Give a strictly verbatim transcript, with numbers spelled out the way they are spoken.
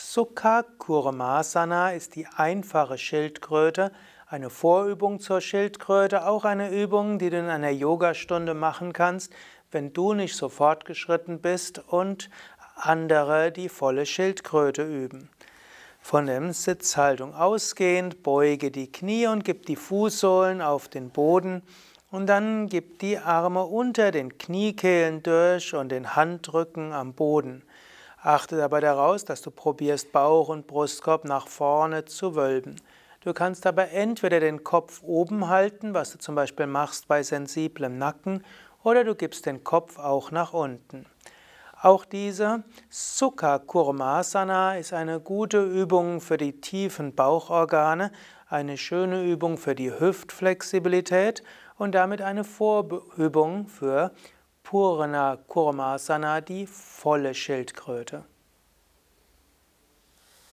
Sukha Kurmasana ist die einfache Schildkröte, eine Vorübung zur Schildkröte, auch eine Übung, die du in einer Yogastunde machen kannst, wenn du nicht so fortgeschritten bist und andere die volle Schildkröte üben. Von der Sitzhaltung ausgehend, beuge die Knie und gib die Fußsohlen auf den Boden und dann gib die Arme unter den Kniekehlen durch und den Handrücken am Boden. Achte dabei darauf, dass du probierst, Bauch und Brustkorb nach vorne zu wölben. Du kannst aber entweder den Kopf oben halten, was du zum Beispiel machst bei sensiblem Nacken, oder du gibst den Kopf auch nach unten. Auch diese Sukha Kurmasana ist eine gute Übung für die tiefen Bauchorgane, eine schöne Übung für die Hüftflexibilität und damit eine Vorübung für Purna Kurmasana, die volle Schildkröte.